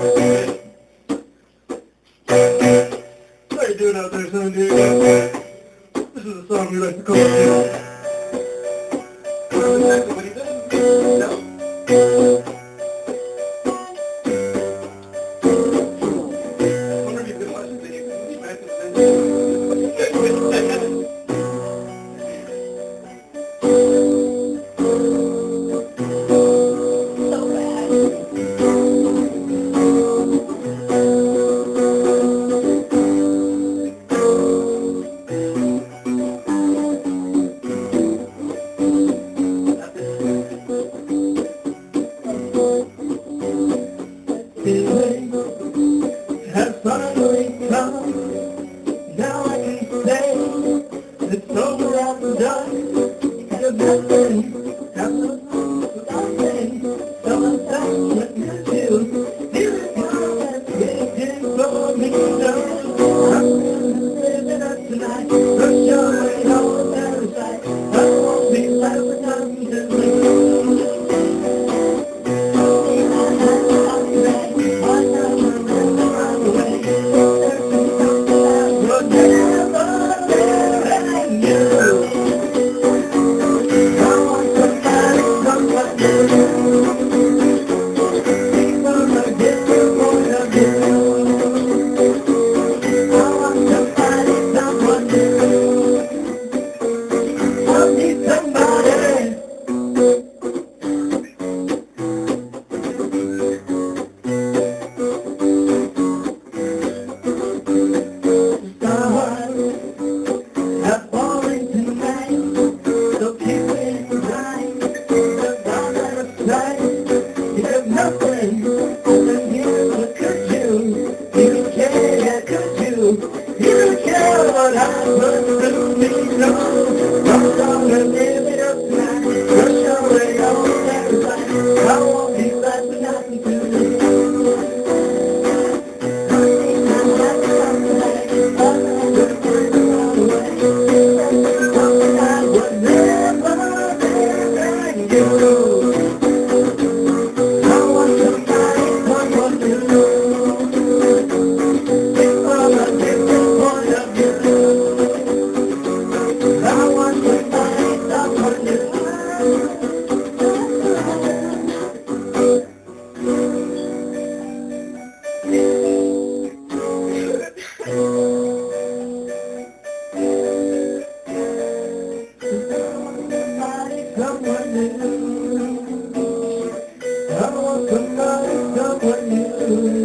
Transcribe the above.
How you doing out there, San Diego? This is a song we like to call it. Exactly what he did? No. I wonder if you could watch the video. Back in the video. Has finally come. Now I can say it's over and done. Because nothing happens without me. So I'm done with you. Here it comes, waiting for me to know. I'm living up tonight. Rush away all that is right. I won't be left with nothing to lose. Someone new. I want somebody, someone new.